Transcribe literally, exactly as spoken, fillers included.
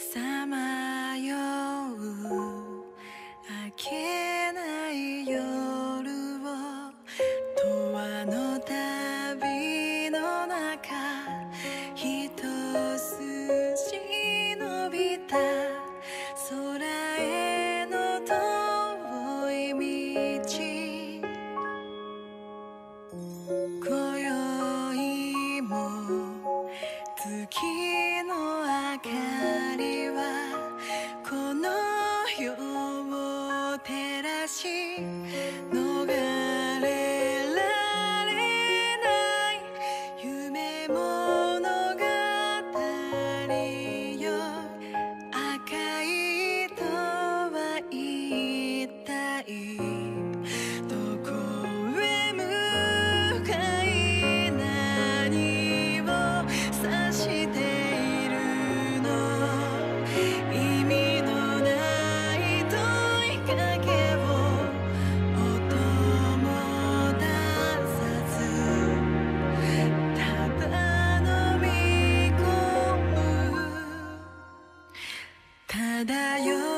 さまよう明けない夜を永遠の旅の中一筋伸びた空への遠い道今宵も月の明かりはこの世を照らし逃れられない夢物語よ赤い糸は一体どこへ向かい何を指しているの意味のない問いかけを音も出さずただ飲み込む漂う